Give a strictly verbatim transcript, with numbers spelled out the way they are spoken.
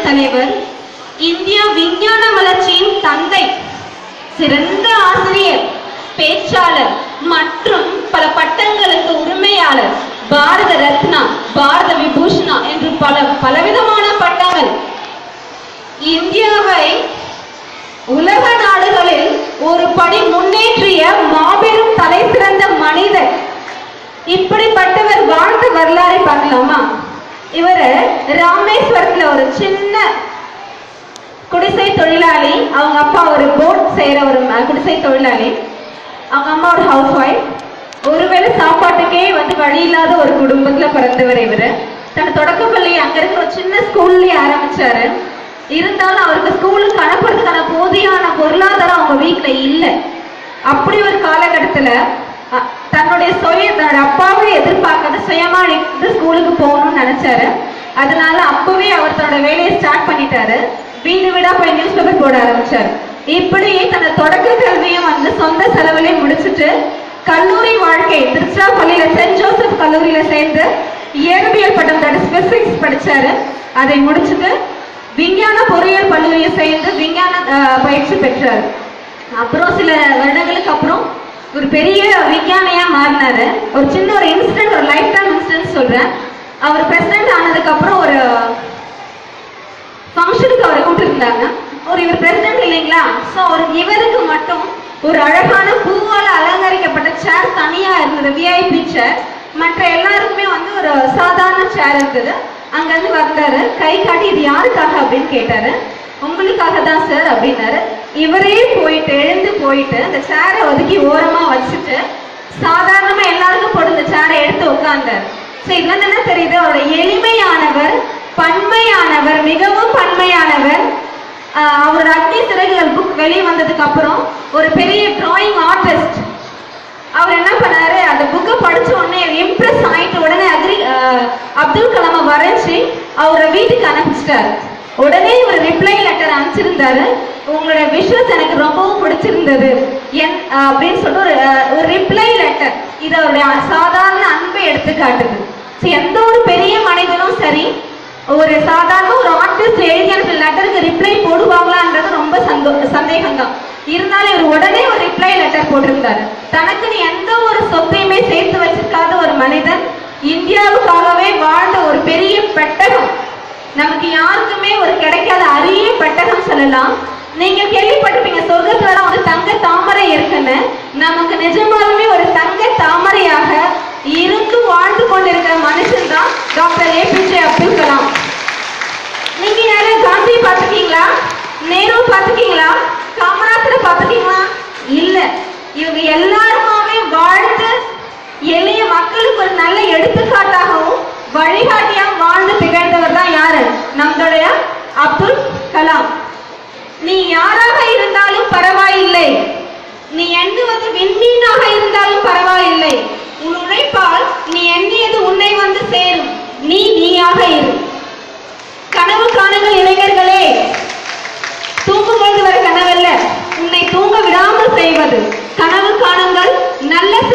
தலைவர், இந்திய விஞ்ஞான வளர்ச்சியின் தந்தை, சிறந்த ஆசிரியர், பேச்சாளர் மற்றும் பல பட்டங்களுக்கு உரிமையாளர், பாரத ரத்னா, பாரத விபூஷணா என்று பல பலவிதமான பட்டங்கள். இந்தியாவை உலக நாடுகளில் ஒரு படி முன்னேற்றிய மாபெரும் தலை சிறந்த மனிதர். இப்படிப்பட்டவர் வாழ்ந்த வரலாறை பார்க்கலாமா? இவர் ராமேஸ்வரத்துல ஒரு சின்ன குடிசை தொழிலாளி. அவங்க அப்பா ஒரு போட் செய்யற ஒரு குடிசை தொழிலாளி. அவங்க அம்மா ஒரு ஹவுஸ் ஒய்ஃப். ஒருவேளை சாப்பாட்டுக்கே வந்து வழி இல்லாத ஒரு குடும்பத்துல பிறந்தவர் இவரு. தன் தொடக்க பள்ளியை அங்க இருக்கிற ஒரு சின்ன ஸ்கூல்லயே ஆரம்பிச்சாரு. இருந்தாலும் அவருக்கு ஸ்கூலுக்கு அனுப்புறதுக்கான போதியான பொருளாதாரம் அவங்க வீட்டுல இல்லை. அப்படி ஒரு காலகட்டத்துல தன்னுடைய சுய தன்னோட அப்பாவே எதிர்பார்க்காத சுயமா இருந்து ஸ்கூலுக்கு போகணும்னு நினைச்சாரு. அதனால அப்பவே அவர் தன்னோட வேலையை ஸ்டார்ட் பண்ணிட்டாரு. வீடு வீடா போய் நியூஸ் பேப்பர் போட ஆரம்பிச்சாரு. இப்படியே தன்னோட தொடக்க கல்வியும் வந்து சொந்த செலவுலயே முடிச்சுட்டு கல்லூரி வாழ்க்கை திருச்சிராப்பள்ளியில சென்ட் ஜோசப் கல்லூரியில சேர்ந்து இயற்பியல் பட்டம் பிசிக்ஸ் படிச்சாரு. அதை முடிச்சுட்டு விஞ்ஞான பொறியியல் கல்லூரியை சேர்ந்து விஞ்ஞான பயிற்சி பெற்றாரு. அப்புறம் சில வருடங்களுக்கு அப்புறம் ஒரு பெரிய விஞ்ஞானியா மாறினாரு. ஒரு சின்ன ஒரு இன்சிடென்ட், ஒரு லைஃப் டைம் இன்சிடென்ட் சொல்றேன். அவர் பிரசிடென்ட் ஆனதுக்கு அப்புறம் ஒரு ஃபங்க்ஷனுக்கு அவரை கூப்பிட்டுருந்தாங்க. ஒரு இவர் பிரசிடென்ட் இல்லைங்களா, ஸோ ஒரு இவருக்கு மட்டும் ஒரு அழகான பூவால அலங்கரிக்கப்பட்ட சேர் தனியா இருந்தது, விஐபி சேர். மற்ற எல்லாருக்குமே வந்து ஒரு சாதாரண சேர் இருக்குது. அங்கிருந்து வந்தாரு, கை காட்டி இது யாருக்காக அப்படின்னு கேட்டாரு. உங்களுக்காக தான் சார் அப்படின்னாரு. இவரே போயிட்டு எழுந்து போயிட்டு அந்த சேரை ஒதுக்கி ஓரமா வச்சுட்டு சாதாரணமா எல்லாருக்கும் போட்டு இந்த சேரை எடுத்து உட்கார்ந்தாரு. ஸோ இதுல என்ன தெரியுது, அவரோட எளிமையானவர், பன்மையானவர், மிகவும் பன்மையானவர். அவரோட அக்னி சிறகுகள் புக் வெளியே வந்ததுக்கு அப்புறம் ஒரு பெரிய டிராயிங் ஆர்டிஸ்ட். அவர் என்ன பண்ணாரு, அந்த புக்கை படிச்ச உடனே இம்ப்ரெஸ் ஆயிட்டு உடனே அக்ரி அப்துல் கலாமை வரைஞ்சி அவரை வீட்டுக்கு அனுப்பிச்சிட்டாரு. உடனே ஒரு ரிப்ளை லெட்டர் அனுப்பிச்சிருந்தாரு. உங்களோட விஷஸ் எனக்கு ரொம்பவும் பிடிச்சிருந்தது என் அப்படின்னு சொல்லிட்டு ஒரு ஒரு ரிப்ளை லெட்டர். இது அவருடைய சாதாரண அன்பை எடுத்து காட்டுது. எந்த ஒரு பெரிய மனிதனும் சரி, ஒரு சாதாரண ஒரு ஆர்டிஸ்ட் எழுதிய லெட்டருக்கு ரிப்ளை போடுவாங்களான்றது ரொம்ப சந்தோ சந்தேகம் தான். இருந்தாலும் இவர் உடனே ஒரு ரிப்ளை லெட்டர் போட்டிருந்தாரு. தனக்குன்னு எந்த ஒரு சொத்தையுமே சேர்த்து வச்சிருக்காத ஒரு மனிதன், இந்தியாவுக்காகவே வாழ்ந்த ஒரு பெரிய பெட்டகம். நமக்கு யாருக்குமே ஒரு கிடைக்காத அரிய பெட்டகம் சொல்லலாம். நீங்க கேள்விப்பட்டிருப்பீங்க சொர்க்கத்துல ஒரு தங்க தாமரை இருக்குன்னு. நமக்கு நிஜமாலுமே ஒரு தங்க தாமரையாக இருந்து வாழ்ந்து கொண்டிருக்கிற மனுஷன் தான் டாக்டர் ஏபிஜே அப்துல் கலாம். நீங்க யாரும் காந்தி பார்த்துக்கீங்களா, நேரு பார்த்துக்கீங்களா, காமராஜரை பார்த்துக்கீங்களா? இல்ல. இவங்க எல்லாருமாவே வாழ்ந்து எளிய மக்களுக்கு ஒரு நல்ல எடுத்துக்காட்டாகவும் வழிகாட்டியா வாழ்ந்து திகழ்ந்தவர் தான் யாரு, நம்மளுடைய அப்துல் கலாம். நீ யாராக இருந்தாலும் பரவாயில்லை, நீ எண்ணுவது விண்மீனாக இருந்தாலும் பரவாயில்லை, உன் உழைப்பால் நீ எண்ணியது உன்னை வந்து சேரும். நீ நீயாக இரு. கனவு காணுங்கள் இளைஞர்களே. தூங்கும்போது வர கனவல்ல, உன்னை தூங்க விடாமல் செய்வது. கனவு காணுங்கள், நல்ல